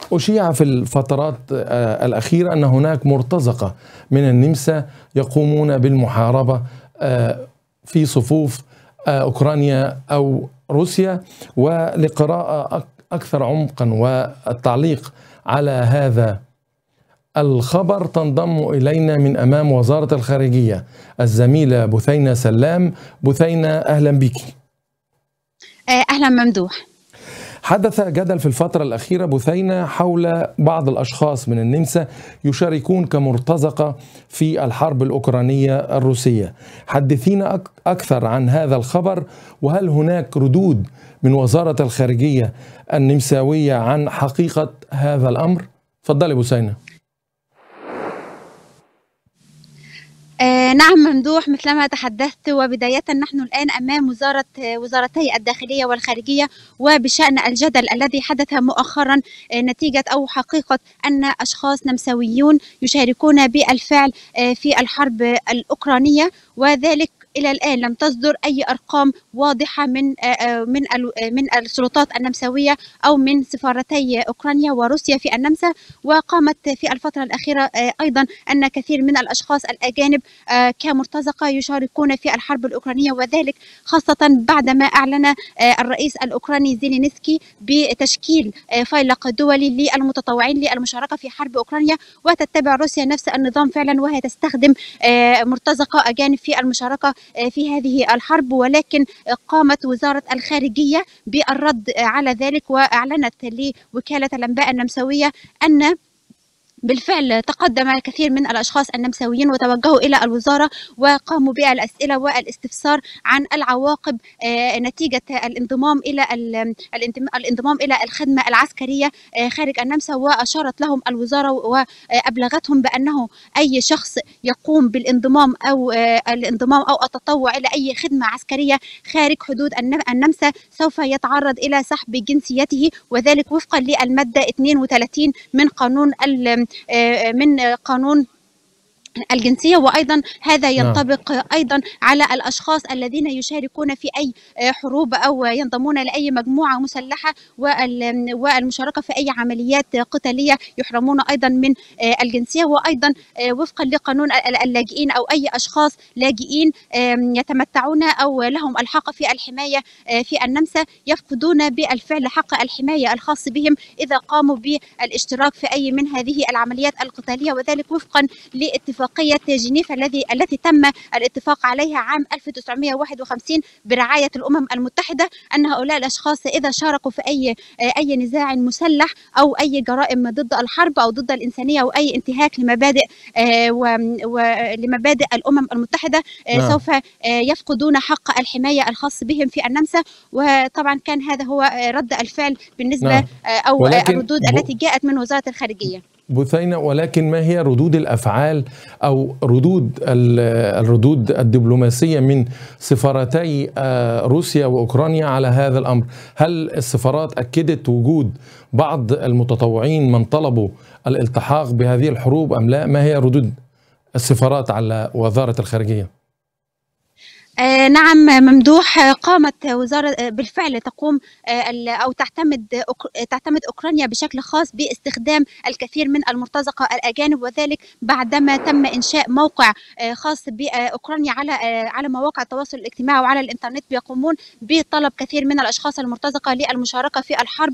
أشيع في الفترات الأخيرة أن هناك مرتزقة من النمسا يقومون بالمحاربة في صفوف أوكرانيا أو روسيا. ولقراءة أكثر عمقا والتعليق على هذا الخبر تنضم إلينا من أمام وزارة الخارجية الزميلة بثينة سلام. بثينة، أهلا بك. أهلا ممدوح. حدث جدل في الفترة الأخيرة بثينة حول بعض الأشخاص من النمسا يشاركون كمرتزقة في الحرب الأوكرانية الروسية. حدثينا أكثر عن هذا الخبر، وهل هناك ردود من وزارة الخارجية النمساوية عن حقيقة هذا الأمر؟ تفضلي بثينة. نعم ممدوح، مثلما تحدثت، وبداية نحن الآن أمام وزارتي الداخلية والخارجية، وبشأن الجدل الذي حدث مؤخرا نتيجة أو حقيقة أن أشخاص نمساويون يشاركون بالفعل في الحرب الأوكرانية، وذلك إلى الآن لم تصدر أي أرقام واضحة من السلطات النمساوية أو من سفارتي أوكرانيا وروسيا في النمسا. وقامت في الفترة الأخيرة أيضا أن كثير من الأشخاص الأجانب كمرتزقة يشاركون في الحرب الأوكرانية، وذلك خاصة بعدما أعلن الرئيس الأوكراني زيلينسكي بتشكيل فيلق دولي للمتطوعين للمشاركة في حرب أوكرانيا. وتتبع روسيا نفس النظام فعلا، وهي تستخدم مرتزقة أجانب في المشاركة في هذه الحرب. ولكن قامت وزارة الخارجية بالرد على ذلك، وأعلنت لوكالة الأنباء النمساوية أن بالفعل تقدم الكثير من الأشخاص النمساويين وتوجهوا إلى الوزارة وقاموا بالأسئلة والاستفسار عن العواقب نتيجة الانضمام إلى الخدمة العسكرية خارج النمسا. وأشارت لهم الوزارة وأبلغتهم بأنه أي شخص يقوم بالانضمام أو التطوع إلى أي خدمة عسكرية خارج حدود النمسا سوف يتعرض إلى سحب جنسيته، وذلك وفقا للمادة 32 من قانون الجنسية. وأيضا هذا ينطبق أيضا على الأشخاص الذين يشاركون في أي حروب أو ينضمون لأي مجموعة مسلحة والمشاركة في أي عمليات قتالية يحرمون أيضا من الجنسية. وأيضا وفقا لقانون اللاجئين أو أي أشخاص لاجئين يتمتعون أو لهم الحق في الحماية في النمسا يفقدون بالفعل حق الحماية الخاص بهم إذا قاموا بالاشتراك في أي من هذه العمليات القتالية، وذلك وفقا لاتفاقية جنيف التي تم الاتفاق عليها عام 1951 برعاية الأمم المتحدة، أن هؤلاء الأشخاص إذا شاركوا في أي نزاع مسلح أو أي جرائم ضد الحرب أو ضد الإنسانية أو أي انتهاك لمبادئ الأمم المتحدة سوف يفقدون حق الحماية الخاص بهم في النمسا. وطبعا كان هذا هو رد الفعل بالنسبة أو الردود التي جاءت من وزارة الخارجية. بثينة، ولكن ما هي ردود الأفعال أو الردود الدبلوماسية من سفارتي روسيا وأوكرانيا على هذا الأمر؟ هل السفارات أكدت وجود بعض المتطوعين من طلبوا الالتحاق بهذه الحروب أم لا؟ ما هي ردود السفارات على وزارة الخارجية؟ نعم ممدوح، قامت وزارة بالفعل تقوم أو تعتمد أوكرانيا بشكل خاص باستخدام الكثير من المرتزقة الأجانب، وذلك بعدما تم إنشاء موقع خاص بأوكرانيا على مواقع التواصل الاجتماعي وعلى الإنترنت بيقومون بطلب كثير من الأشخاص المرتزقة للمشاركة في الحرب.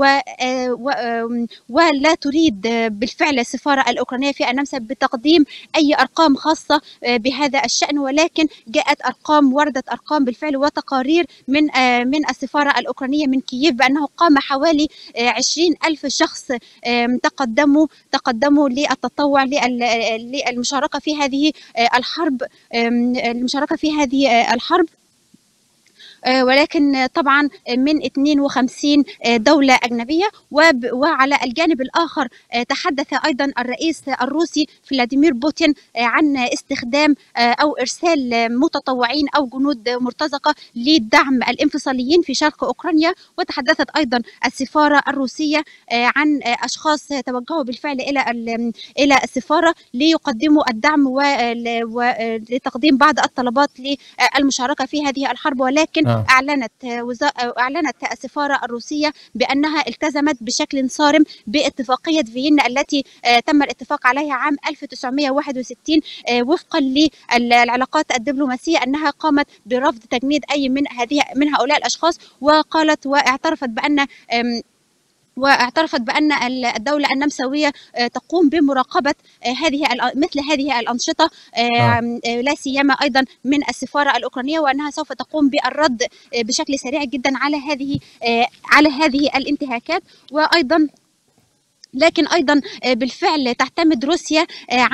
ولا تريد بالفعل السفارة الأوكرانية في النمسا بتقديم أي أرقام خاصة بهذا الشأن، ولكن جاءت وردت أرقام بالفعل وتقارير من السفارة الأوكرانية من كييف بأنه قام حوالي 20,000 شخص تقدموا للتطوع للمشاركة في هذه الحرب، ولكن طبعا من 52 دولة أجنبية. وعلى الجانب الآخر تحدث أيضا الرئيس الروسي فلاديمير بوتين عن استخدام أو إرسال متطوعين أو جنود مرتزقة لدعم الانفصاليين في شرق أوكرانيا. وتحدثت أيضا السفارة الروسية عن أشخاص توجهوا بالفعل إلى السفارة ليقدموا الدعم ولتقديم بعض الطلبات للمشاركة في هذه الحرب، ولكن أعلنت السفارة الروسية بأنها التزمت بشكل صارم باتفاقية فيينا التي تم الاتفاق عليها عام 1961 وفقا للعلاقات الدبلوماسية، أنها قامت برفض تجنيد أي من هؤلاء الأشخاص، وقالت واعترفت بأن الدولة النمساوية تقوم بمراقبة مثل هذه الأنشطة، لا سيما أيضا من السفارة الأوكرانية، وأنها سوف تقوم بالرد بشكل سريع جدا على هذه الانتهاكات. لكن ايضا بالفعل تعتمد روسيا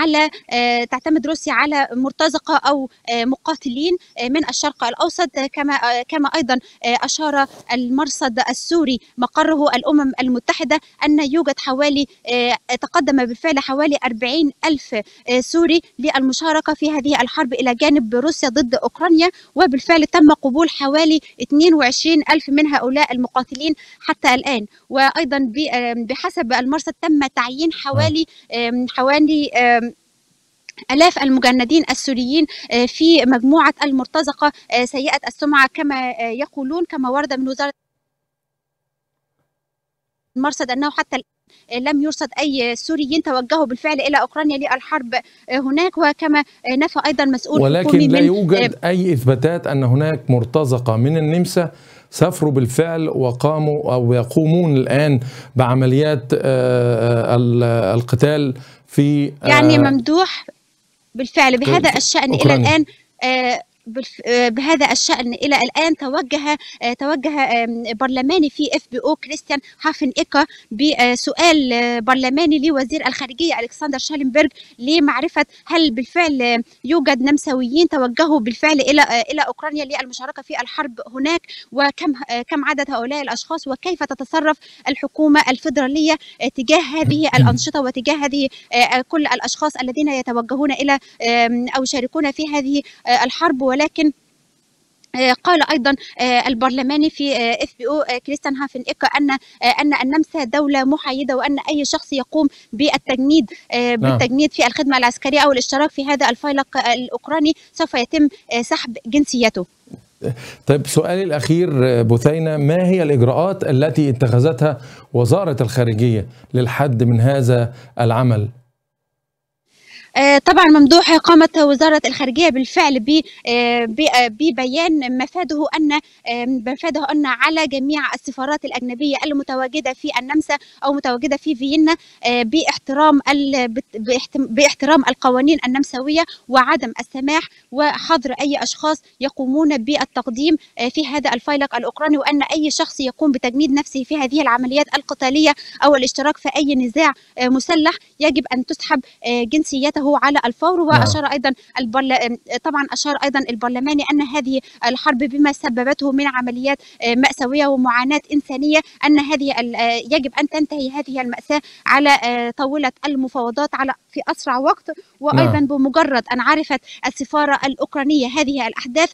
على مرتزقه او مقاتلين من الشرق الاوسط، كما ايضا اشار المرصد السوري مقره الامم المتحده ان يوجد تقدم بالفعل حوالي 40,000 سوري للمشاركه في هذه الحرب الى جانب روسيا ضد اوكرانيا، وبالفعل تم قبول حوالي 22,000 من هؤلاء المقاتلين حتى الان. وايضا بحسب المرصد تم تعيين حوالي آلاف المجندين السوريين في مجموعة المرتزقة سيئة السمعة كما يقولون، كما ورد من وزارة المرصد أنه حتى لم يرصد أي سوريين توجهوا بالفعل إلى أوكرانيا للحرب هناك، وكما نفى أيضا مسؤول ولكن حكومي لا يوجد أي إثباتات أن هناك مرتزقة من النمسا سافروا بالفعل وقاموا أو يقومون الآن بعمليات القتال في يعني ممدوح بالفعل بهذا الشأن أوكرانيا. إلى الآن بهذا الشأن إلى الآن توجه برلماني في FPO كريستيان هافن إيكا بسؤال برلماني لوزير الخارجية ألكسندر شالنبرغ لمعرفة هل بالفعل يوجد نمساويين توجهوا بالفعل إلى أوكرانيا للمشاركة في الحرب هناك، وكم عدد هؤلاء الأشخاص، وكيف تتصرف الحكومة الفيدرالية تجاه هذه الأنشطة وتجاه هذه كل الأشخاص الذين يتوجهون إلى أو يشاركون في هذه الحرب. ولكن قال أيضا البرلماني في FPO كريستيان هافن إيكا أن النمسا دولة محايدة، وأن أي شخص يقوم بالتجنيد في الخدمة العسكرية أو الاشتراك في هذا الفيلق الأوكراني سوف يتم سحب جنسيته. طيب، سؤالي الأخير بثينة، ما هي الإجراءات التي اتخذتها وزارة الخارجية للحد من هذا العمل؟ طبعا ممدوح، قامت وزارة الخارجية بالفعل ببيان مفاده أن على جميع السفارات الأجنبية المتواجدة في النمسا أو متواجدة في فيينا باحترام القوانين النمساوية وعدم السماح وحظر أي أشخاص يقومون بالتقديم في هذا الفيلق الأوكراني، وأن أي شخص يقوم بتجنيد نفسه في هذه العمليات القتالية أو الاشتراك في أي نزاع مسلح يجب أن تسحب جنسيته على الفور. وأشار أيضا البرلماني أن هذه الحرب بما سببته من عمليات مأساوية ومعاناة إنسانية، أن يجب أن تنتهي هذه المأساة على طاولة المفاوضات في أسرع وقت. وأيضا بمجرد أن عرفت السفارة الأوكرانية هذه الأحداث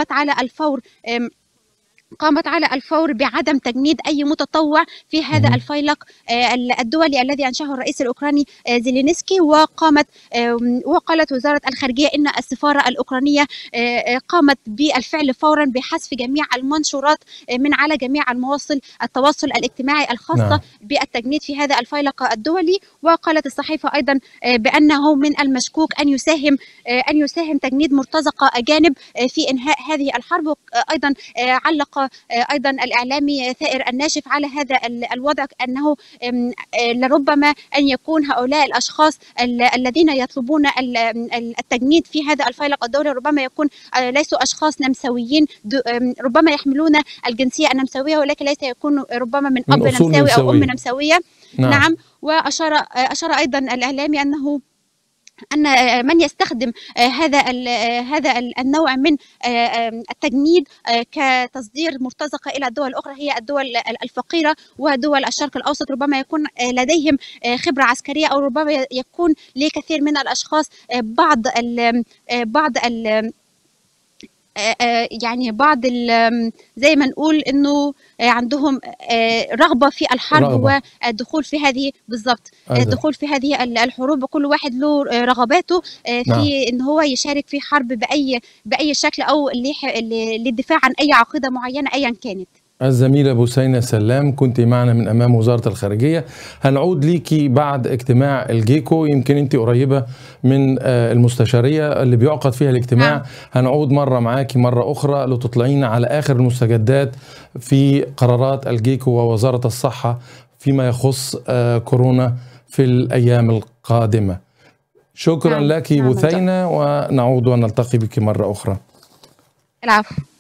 قامت على الفور بعدم تجنيد أي متطوع في هذا الفيلق الدولي الذي أنشأه الرئيس الأوكراني زيلينسكي. وقالت وزارة الخارجية إن السفارة الأوكرانية قامت بالفعل فورا بحذف جميع المنشورات من على جميع المواصل التواصل الاجتماعي الخاصة بالتجنيد في هذا الفيلق الدولي. وقالت الصحيفة أيضا بأنه من المشكوك أن يساهم تجنيد مرتزقة أجانب في إنهاء هذه الحرب. أيضا علق أيضا الإعلامي ثائر الناشف على هذا الوضع أنه لربما أن يكون هؤلاء الأشخاص الذين يطلبون التجنيد في هذا الفيلق الدولي ربما يكون ليسوا أشخاص نمساويين، ربما يحملون الجنسية النمساوية ولكن ليس يكون ربما من أب نمساوي أو أم نمساوية. نعم. وأشار أيضا الإعلامي أن من يستخدم هذا النوع من التجنيد كتصدير مرتزقة إلى الدول الأخرى هي الدول الفقيرة ودول الشرق الأوسط، ربما يكون لديهم خبرة عسكرية أو ربما يكون لكثير من الأشخاص بعض يعني بعض زي ما نقول انه عندهم رغبة في الحرب والدخول في هذه بالضبط الدخول في هذه الحروب، وكل واحد له رغباته في ان هو يشارك في حرب بأي شكل او للدفاع عن اي عقيدة معينة ايا كانت. الزميلة بوسينة سلام كنت معنا من أمام وزارة الخارجية. هنعود ليكي بعد اجتماع الجيكو، يمكن أنت قريبة من المستشارية اللي بيعقد فيها الاجتماع. هنعود مرة معاكي مرة أخرى لتطلعينا على آخر المستجدات في قرارات الجيكو ووزارة الصحة فيما يخص كورونا في الأيام القادمة. شكرا لك بوسينة، ونعود ونلتقي بك مرة أخرى. العفو.